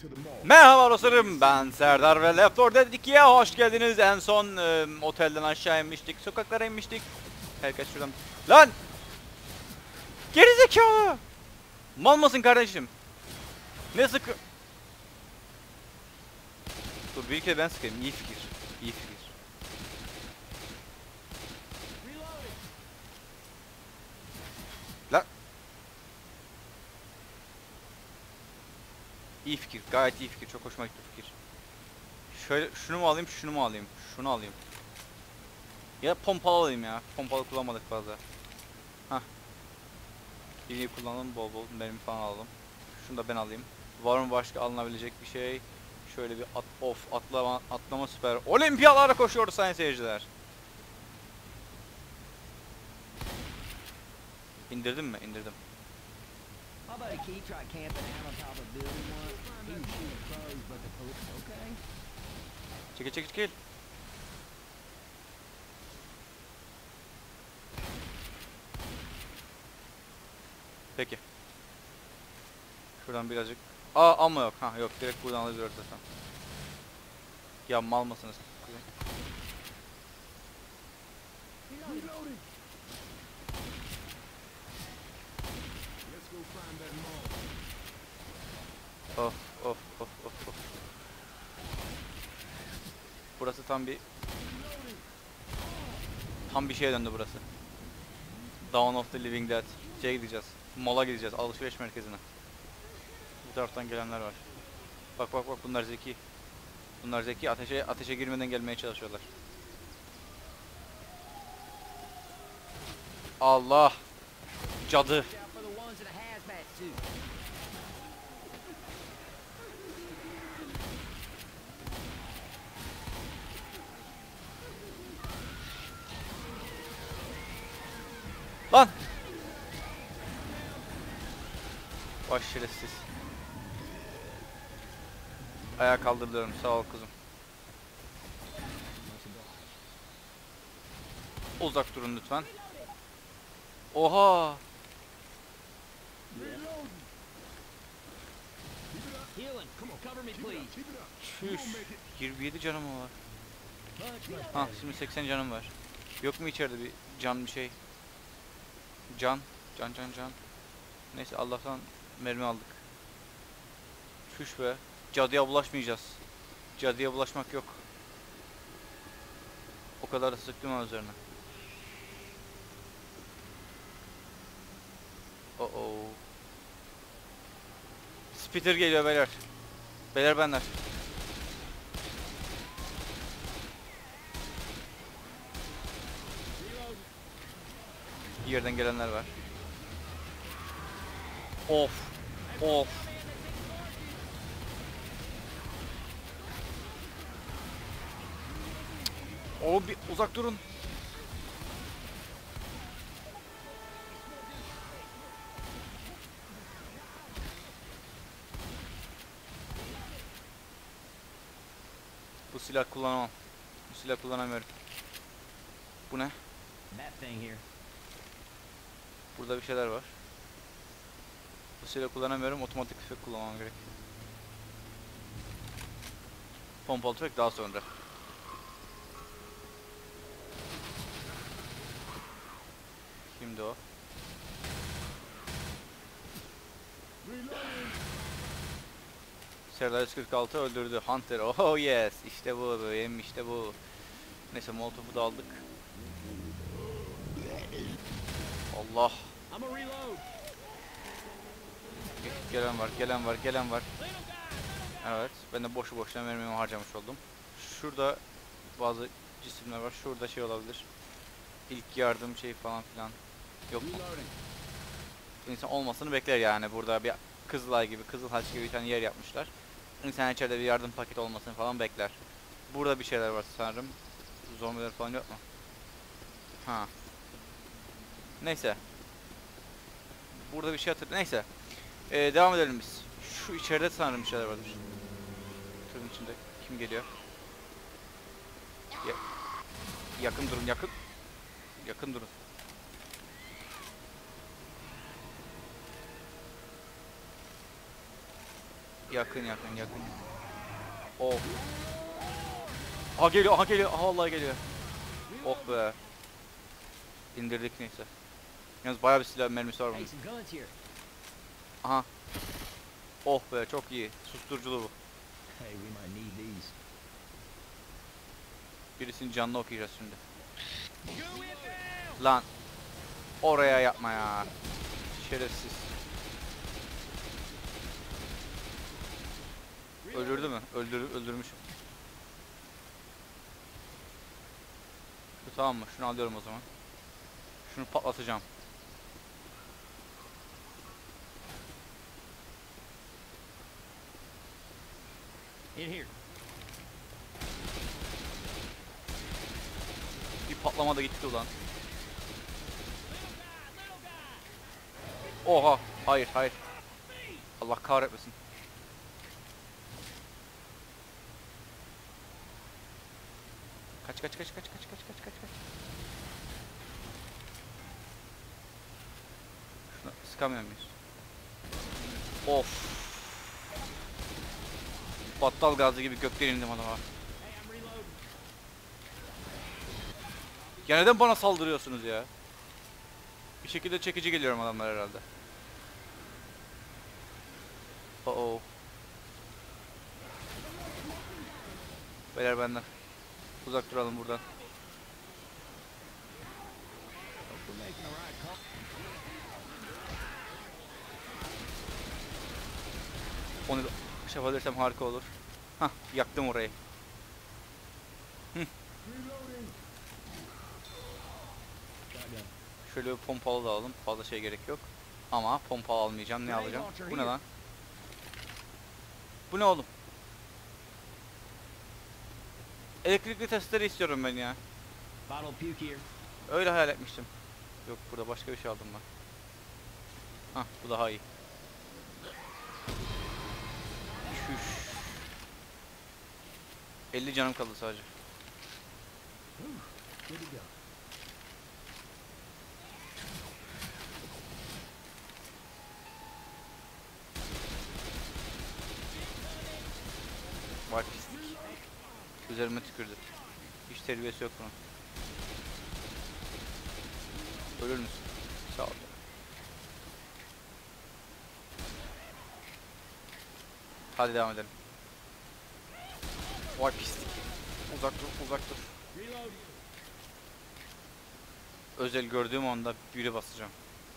Merhaba dostlarım, ben Serdar ve Left 4 Dead 2'ye hoş geldiniz. En son otelden aşağı inmiştik, sokaklara inmiştik. Herkes şuradan... Lan! Gerizekalı! Mal mısın kardeşim? Ne sıkı... Dur bir kere ben sıkayım, iyi fikir. İyi fikir. Lan! İyi fikir, gayet iyi fikir, çok hoşuma gitti fikir. Şöyle, şunu mu alayım, şunu mu alayım? Şunu alayım. Ya pompalı alayım ya, pompalı kullanmadık fazla. Hah. İyi kullanalım, bol bol mermi falan alalım. Şunu da ben alayım. Var mı başka alınabilecek bir şey? Şöyle bir atlama süper. Olimpiyalara koşuyoruz sayın seyirciler. İndirdim mi? İndirdim. Çekil çekil çekil. Peki. Şuradan birazcık. Ama yok. Ha yok, direkt buradan alıyoruz zaten. Ya mal mısınız? Of of of of of. Burası tam bir şeye döndü burası. Dawn of the Living Dead. Şeye gideceğiz. Mola gideceğiz, alışveriş merkezine. Bu taraftan gelenler var. Bak bak bak, bunlar zeki. Bunlar zeki, ateşe girmeden gelmeye çalışıyorlar. Allah! Cadı! Lan! Baş şerefsiz. Ayağa kaldırıyorum, sağ ol kızım. Uzak durun lütfen. Oha! Çüş! 27 canım var. Ha, şimdi 80 canım var. Yok mu içeride bir can, bir şey? Can. Neyse, Allah'tan mermi aldık. Çüş be. Cadıya bulaşmayacağız. Cadıya bulaşmak yok. O kadar da sıktım ha üzerine. Oh. Spitter geliyor beyler. Beyler benler. Bir yerden gelenler var. Of. Bir uzak durun. Bu silah kullanamam. Bu silah kullanamıyorum. Bu ne? Burada bir şeyler var. Bu silah kullanamıyorum. Otomatik tüfek kullanmam gerek. Pompalı tüfek daha sonra. Kimdi o? Serdar 146 öldürdü. Hunter. Oh yes. İşte bu benim, işte bu. Neyse, Molotov'u da aldık. Allah. Gelen var. Evet, ben de boşu boşuna mermimi harcamış oldum. Şurada bazı cisimler var. Şurada şey olabilir. İlk yardım şey falan filan. Yok mu? İnsan olmasını bekler yani. Burada bir Kızılay gibi, Kızılhaç gibi bir tane yer yapmışlar. İnsan içeride bir yardım paketi olmasını falan bekler. Burada bir şeyler var sanırım. Zombiler falan yok mu? Ha. Neyse. Burada bir şey hatırlıyorum. Neyse. Devam edelim biz. Şu içeride sanırım bir şeyler vardır. Tırın içinde kim geliyor? Yakın durun, yakın durun. Yakın yakın yakın. Oh. Aha geliyor, aha geliyor, aha vallahi geliyor. Oh be. İndirdik neyse. Yalnız bayağı bir silah mermisi var bunun. Aha. Oh be, çok iyi. Susturuculu bu. Birisinin canını okuyacağız şimdi. Lan. Oraya yapma ya. Şerefsiz. Öldürdü mü? Öldürmüşüm. Tamam mı? Şunu alıyorum o zaman. Şunu patlatacağım. Bir patlama da gitti ulan. Oha! Hayır, hayır. Allah kahretmesin. Kaç kaç kaç kaç kaç kaç kaç kaç kaç. Şuna sıkamıyor muyuz? Of. Battal gazı gibi gökten indim adama. Ya neden bana saldırıyorsunuz ya? Bir şekilde çekici geliyorum adamlar herhalde. Oh. Beyler benden. Uzak duralım buradan. Onu şey yapabilirsem harika olur. Hah, yaktım orayı. Şöyle bir pompalı da alalım. Fazla şey gerek yok. Ama pompalı almayacağım. Ne alacağım? Bu ne lan? Bu ne oğlum? Elektrikli testleri istiyorum ben ya. Öyle hayal etmiştim. Yok, burada başka bir şey aldım ben. Hah, bu daha iyi. Şuş. 50 canım kaldı sadece. Var pislik. Üzerime tükürdü. Hiç terbiyesi yok bunun. Ölür müsün? Sağ ol. Hadi devam edelim. Vay pislik. Uzak dur, uzak dur. Özel gördüğüm anda biri basacağım.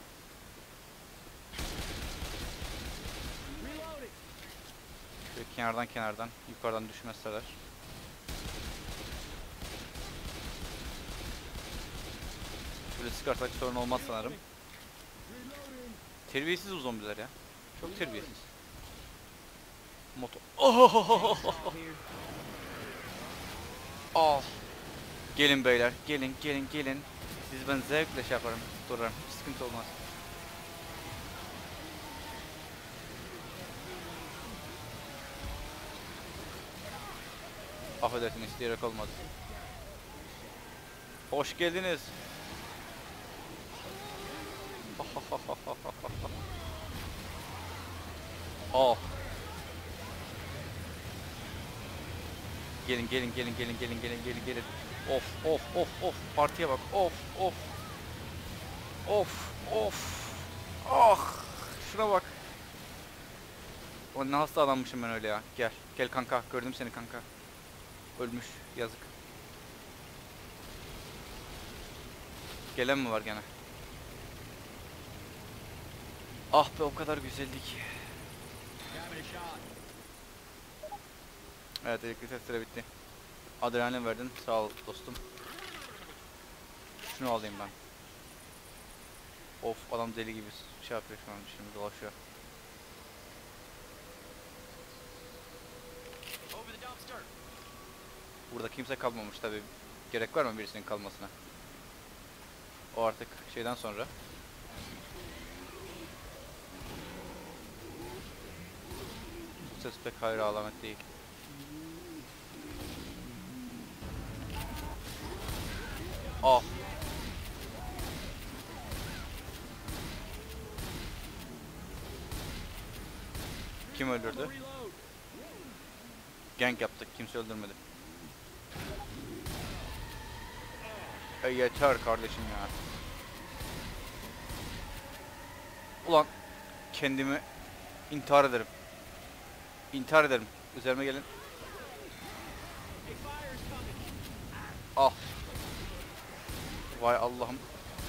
Şöyle kenardan yukarıdan düşmezseler. Şöyle sıkarsak sorun olmaz sanırım. Terbiyesiz o zombiler ya. Çok terbiyesiz. Motor. Oh! Oh! Gelin beyler, gelin gelin gelin. Siz ben zevkle şey yaparım, durarım. Sıkıntı olmaz. Affedersin, isteyerek olmadı. Hoş geldiniz. Oh. Gelin gelin gelin gelin gelin gelin gelin gelin. Of of of of, partiye bak. Of of. Of of. Ah, şuna bak. O ne hasta adammışım ben öyle ya. Gel gel kanka, gördüm seni kanka. Ölmüş, yazık. Gelen mi var gene? Ah be, o kadar güzeldi ki. Evet, elektrik testleri bitti. Adrenalin verdin, sağ ol dostum. Şunu alayım ben. Of, adam deli gibi şey yapıyor şu an, şimdi dolaşıyor. Burada kimse kalmamış tabi. Gerek var mı birisinin kalmasına? O artık şeyden sonra. Bu ses pek hayır alamet değil. Ah. Kim öldürdü? Gank yaptık. Kimse öldürmedi. Yeter kardeşim ya. Ulan kendimi intihar ederim. İntihar ederim. Üzerime gelin. Ah. Vay Allah'ım.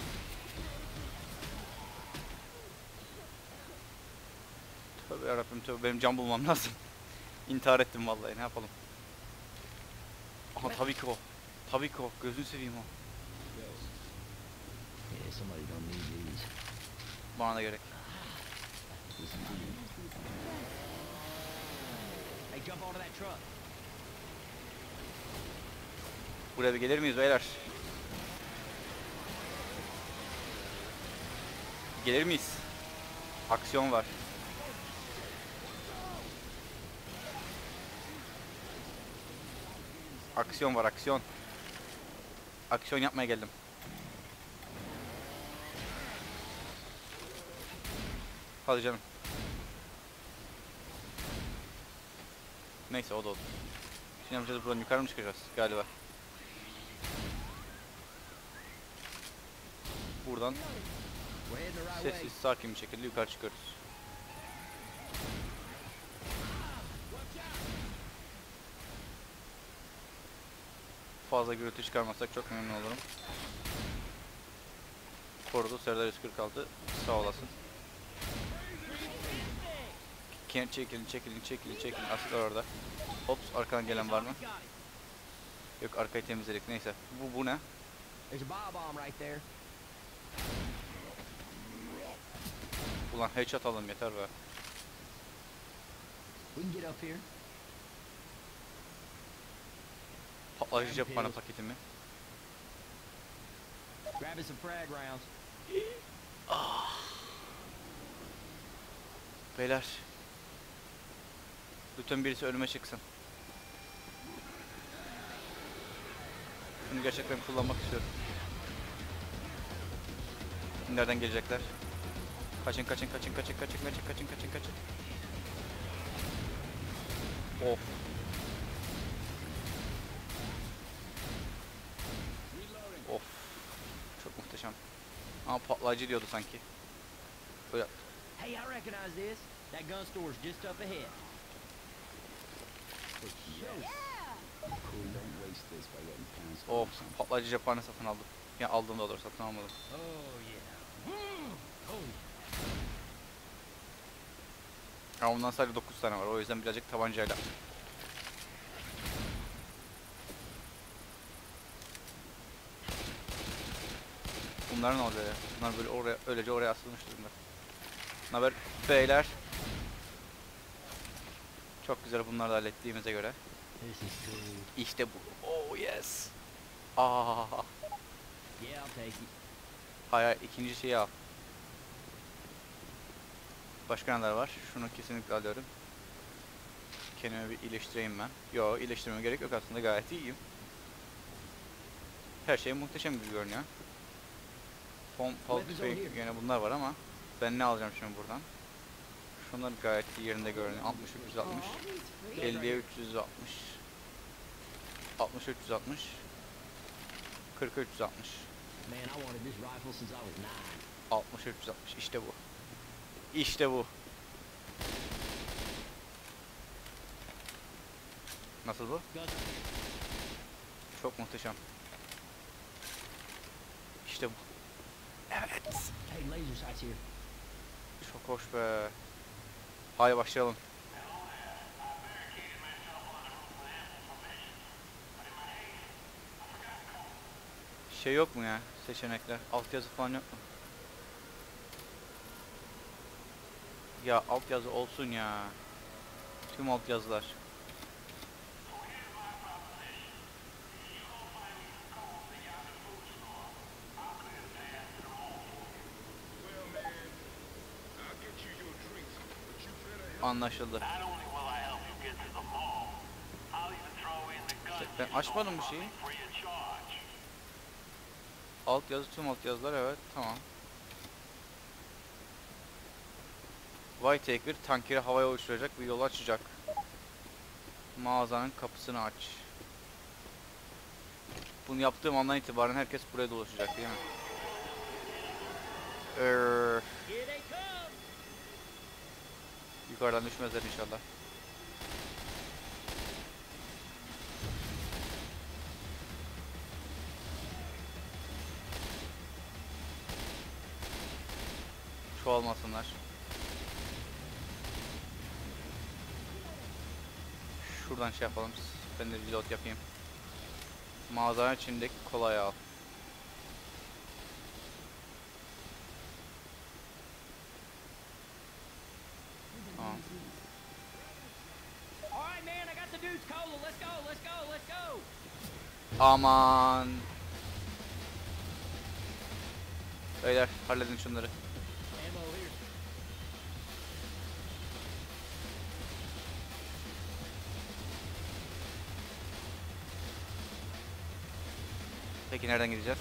Tövbe yarabbim tövbe, benim can bulmam lazım. İntihar ettim vallahi, ne yapalım. Aha tabii ki o. Tabii ki o. Gözünü seveyim o. Bana da gerek. Buraya bir gelir miyiz beyler? Gelir miyiz? Aksiyon var. Aksiyon var, aksiyon. Aksiyon yapmaya geldim. Hadi canım. Neyse o da oldu. Şimdi yapacağız, buradan yukarı mı çıkacağız galiba? Buradan sessiz sakin bir şekilde yukarı çıkıyoruz. Fazla gürültü çıkarmazsak çok memnun olurum. Korudu Serdar 146, sağ olasın. Çekilin. Asıl orada. Ops, arkadan gelen var mı? Yok, arkayı temizledik, neyse. Bu ne? Ulan headshot alalım yeter be. Patlayıcı cephane paketi mi? Beyler. Lütfen birisi önüme çıksın. Bunu gerçekten kullanmak istiyorum. Nereden gelecekler? Kaçın. Of. Of. Çok muhteşem. Ama patlayıcı diyordu sanki. Böyle. Hey, I recognize this. That gun store's just up ahead. Of, patlayıcı cephane satın aldım. Ya aldım da doğru, satın almadım. Oh yeah. Ya ondan sadece 9 tane var. O yüzden birazcık tabancayla. Bunlar ne oluyor ya? Bunlar böyle öylece oraya asılmış durumda. Naber beyler? Çok güzel, bunları da hallettiğimize göre. İşte bu. Oh yes. Aa. Yeah, I'll take it. Hayır, ikinci şeyi al. Başka neler var? Şunu kesinlikle alıyorum. Kendimi bir iyileştireyim ben. Yo, iyileştirmeme gerek yok aslında, gayet iyiyim. Her şey muhteşem gibi görünüyor. Pompalı tüfeği, yine bunlar var ama ben ne alacağım şimdi buradan? Şunlar gayet iyi yerinde görünüyor. 60 360, 50'ye 360, 60 360, 40 360, 60 360. İşte bu. İşte bu. Nasıl bu? Çok muhteşem. İşte bu. Evet. Çok hoş be. Haydi başlayalım. Şey yok mu ya, seçenekler? Altyazı falan yok mu? Ya altyazı olsun ya. Tüm altyazılar. Anlaşıldı. Ben açmadım bu şeyi. Altyazı, tüm altyazılar, evet, tamam. Whitaker tankeri havaya uçuracak bir yol açacak. Mağazanın kapısını aç. Bunu yaptığım andan itibaren herkes buraya dolaşacak değil mi? Here they come. Yukarıdan düşmezler inşallah. Çoğalmasınlar. Şuradan şey yapalım. Ben de reload yapayım. Mağazanın içindeki kolayı al. Tamam. All right, man. I got the dude's cola. Let's go. Let's go. Let's go. Aman. Beyler halledin şunları. Ammo here. Peki nereden gideceğiz?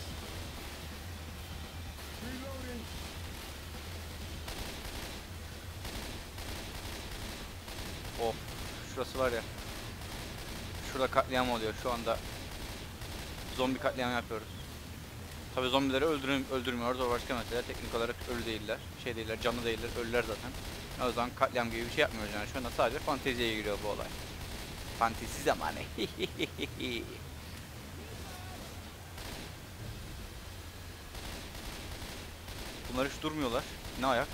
Of. Şurası var ya. Şurada katliam oluyor şu anda. Zombi katliamı yapıyoruz. Tabii zombileri öldürmüyoruz. O başka mesele. Teknik olarak ölü değiller. Şey değiller, canlı değiller. Ölüler zaten. O zaman katliam gibi bir şey yapmıyoruz yani. Şu anda sadece fanteziye giriyor bu olay. Fantezi zamanı. Bunlar hiç durmuyorlar. Ne ayak?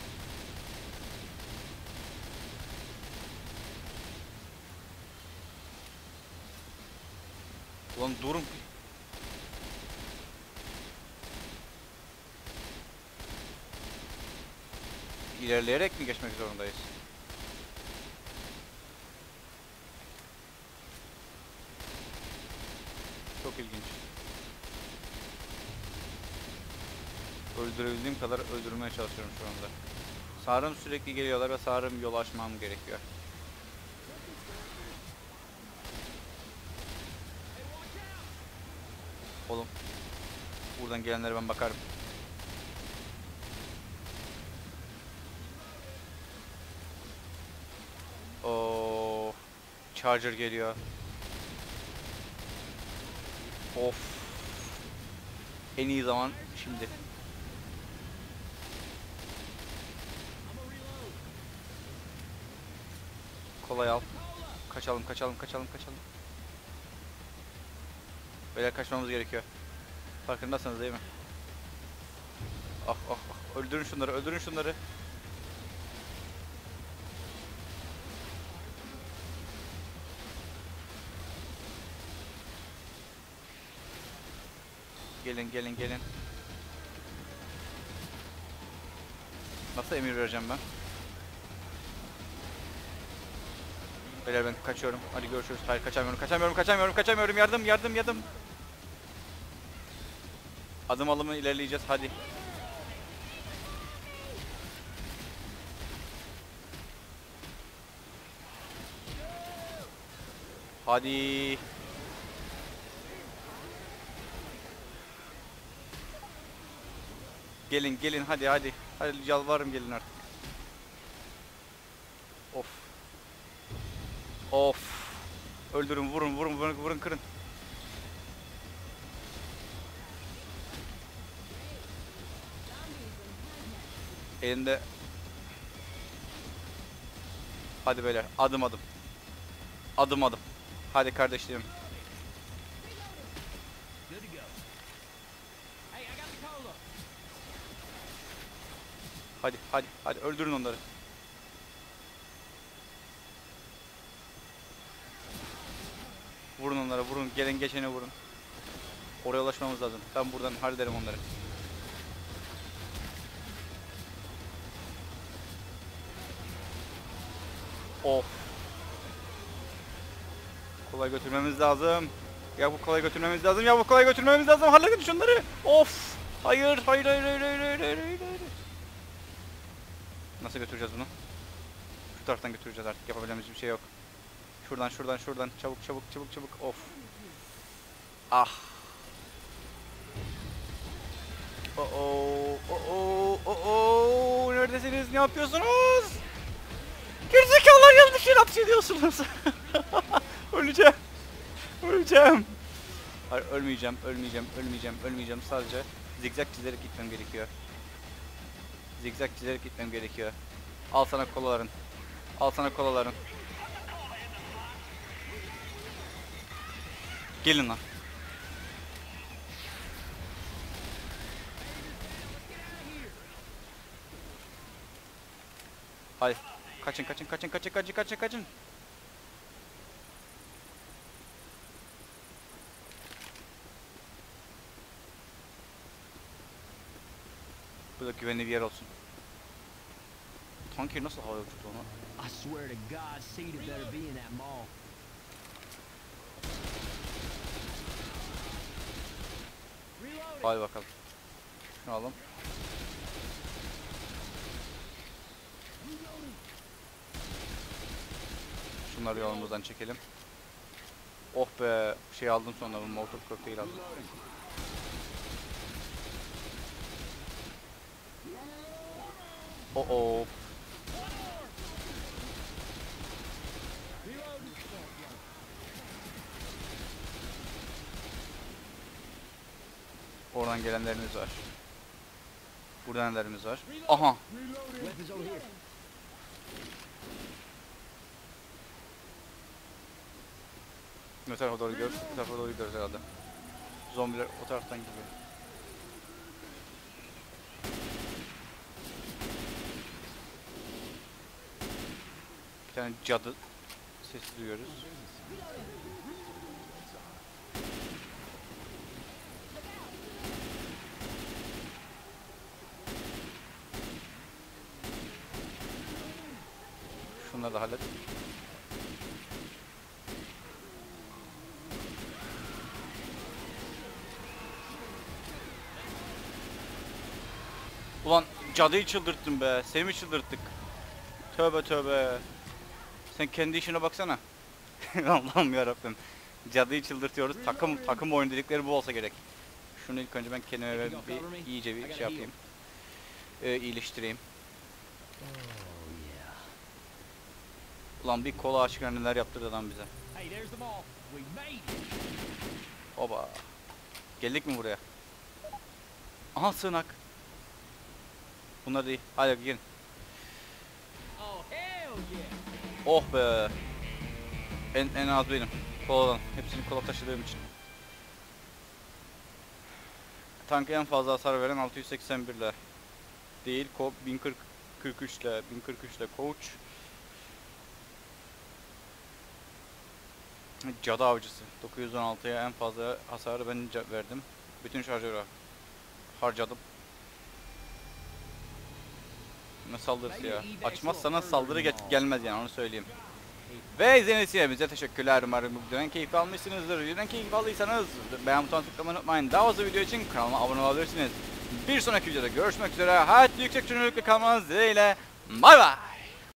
Ulan durun. İlerleyerek mi geçmek zorundayız? Çok ilginç. Öldürebildiğim kadar öldürmeye çalışıyorum şu anda. Sağırım sürekli geliyorlar ve sağırım yol açmam gerekiyor. Oğlum. Buradan gelenlere ben bakarım. Oo, Charger geliyor. Of. En iyi zaman şimdi. Kolay al. Kaçalım, kaçalım, kaçalım, kaçalım. Beyler kaçmamız gerekiyor. Farkındasınız değil mi? Ah ah ah. Öldürün şunları, öldürün şunları. Gelin, gelin, gelin. Nasıl emir vereceğim ben? Beyler ben kaçıyorum. Hadi görüşürüz. Hayır kaçamıyorum, kaçamıyorum, kaçamıyorum, kaçamıyorum. Yardım, yardım, yardım. Adım alımı ilerleyeceğiz. Hadi. Hadi. Gelin, gelin, hadi, hadi. Hadi yalvarırım gelin artık. Of. Of. Öldürün, vurun, vurun, vurun, vurun, kırın. Elinde. Hadi beyler, adım adım. Adım adım. Hadi kardeşlerim. Good to go. Hey, I got the cola. Hadi, hadi, hadi öldürün onları. Vurun onlara, vurun. Gelin geçene vurun. Oraya ulaşmamız lazım. Ben buradan hallederim onları. Of. Kolay götürmemiz lazım. Ya bu kolay götürmemiz lazım. Ya bu kolay götürmemiz lazım. Halledin şunları. Of. Hayır, hayır, hayır, hayır, hayır, hayır, hayır, hayır. Nasıl götüreceğiz bunu? Şu taraftan götüreceğiz artık. Yapabileceğimiz bir şey yok. Şuradan, şuradan, şuradan. Çabuk, çabuk, çabuk, çabuk. Of. Ah. Oh, oh, oh, oh. Neredesiniz? Ne yapıyorsunuz? Gerizekalılar yanlış yere hapsediyorsunuz. Öleceğim. Öleceğim. Hayır, ölmeyeceğim. Sadece zigzag çizerek gitmem gerekiyor. Zigzag çizerek gitmem gerekiyor. Al sana kolaların. Al sana kolaların. Gelin lan. Hadi. Kaçın. Bu da güvenli bir yer olsun. Tanker nasıl havaya uçtu onu? I swear to God, Cedar better be in that mall. Reloading. Hadi bakalım. Şunu alalım. Şunları yolumuzdan çekelim. Oh be, şey aldım sonra, bu molotov kokteyl aldım. Oh. Oradan gelenlerimiz var. Burada nelerimiz var? Aha. Weapons over here. Ne tarafa doğru gidiyoruz? Bu tarafa doğru gidiyoruz herhalde. Zombiler o taraftan gidiyor. Bir tane cadı sesi duyuyoruz. Şunları da hallet. Ulan cadıyı çıldırttın be. Seni mi çıldırttık? Tövbe. Sen kendi işine baksana. Allah'ım yarabbim. Cadıyı çıldırtıyoruz. Takım oyun dedikleri bu olsa gerek. Şunu ilk önce ben kendime bir iyice bir şey yapayım. İyileştireyim. Ulan bir kola aşkına neler yaptırdı adam bize. Hey, there's the mall. We made it. Oba. Geldik mi buraya? Aha, sığınak. Bunlar değil. Hadi gelin. Oh, hell yeah. Oh be. En az benim. Koladan. Hepsini kola taşıdığım için. Tanka en fazla hasar veren 681 ile. Değil. 1043 ile. 1043 ile Coach. Cadı avcısı. 916'ya en fazla hasarı ben verdim. Bütün şarjörü harcadım. Ne saldırısı ya? Açmazsanız saldırı gelmez yani, onu söyleyeyim. Ve izlediğiniz için hepinize teşekkürler. Umarım bu videodan keyif almışsınızdır. Videodan keyif aldıysanız beğen butonuna tıklamayı unutmayın. Daha fazla video için kanalıma abone olabilirsiniz. Bir sonraki videoda görüşmek üzere. Hayatlı yüksek çözünürlükle kalmanız dileğiyle. Bay bay.